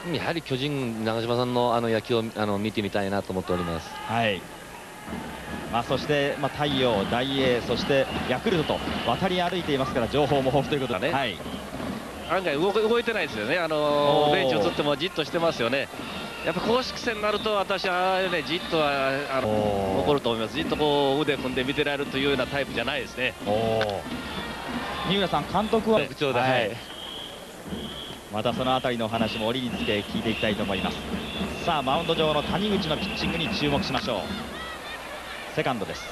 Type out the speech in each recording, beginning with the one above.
やはり巨人、長嶋さんの野球を見てみたいなと思っております。 はい。そして、太陽、大英、そしてヤクルトと渡り歩いていますから、情報も豊富ということでね。はい、 案外動いてないですよね。ベンチ映ってもじっとしてますよね。やっぱ公式戦になると私はね、じっとは残ると思います。じっとこう腕組んで見てられるというようなタイプじゃないですね。 三浦さん、監督は特徴で、はい、 またそのあたりの話も折につけ聞いていきたいと思います。さあ、マウンド上の谷口のピッチングに注目しましょう。セカンドです。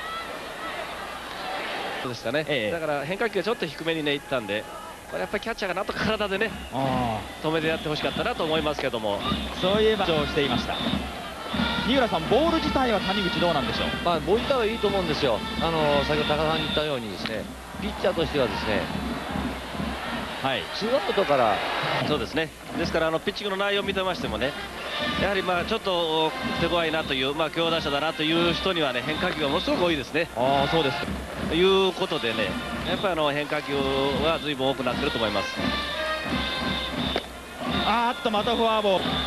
そうでしたね、だから変化球がちょっと低めにねいったんで、これやっぱりキャッチャーがなんとか体でね止めてやってほしかったなと思いますけども、 そういえば主張していました。三浦さん、ボール自体は谷口どうなんでしょう。 ボール自体はいいと思うんですよ。先ほど高田さんに言ったようにですね、ピッチャーとしてはですね、 はい、 ツーアウトから、 そうですね、ですからピッチングの内容を見てましてもね、やはりちょっと手強いなという、強打者だなという人にはね、変化球がものすごく多いですね。 そうですということでね、やっぱり変化球は随分多くなってると思います。 またフォアボール。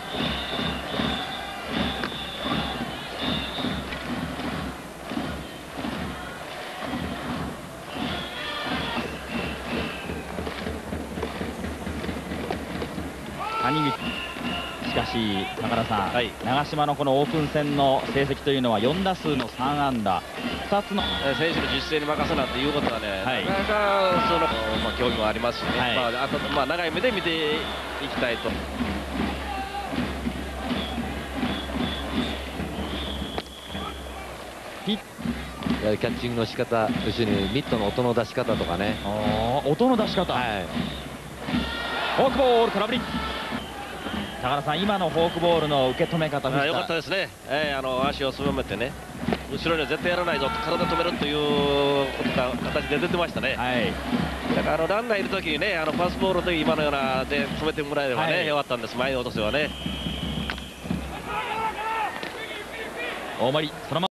谷口、しかし高田さん、長嶋のこのオープン戦の成績というのは4打数の3安打、2つの選手の実践に任せなっていうことはね、なかなかその、興味もありますしね、あと長い目で見ていきたいと。 キャッチングの仕方、要するにミットの音の出し方とかね。 音の出し方。フォークボール、空振り。高田さん、今のフォークボールの受け止め方でした。 良かったですね。足をすぼめてね、後ろには絶対やらないぞ、体止めるということが形で出てましたね。だからランナーいるときにね、パスボールで今のようなで止めてもらえればね、よかったんです。前に落とせばね。 大森、そのまま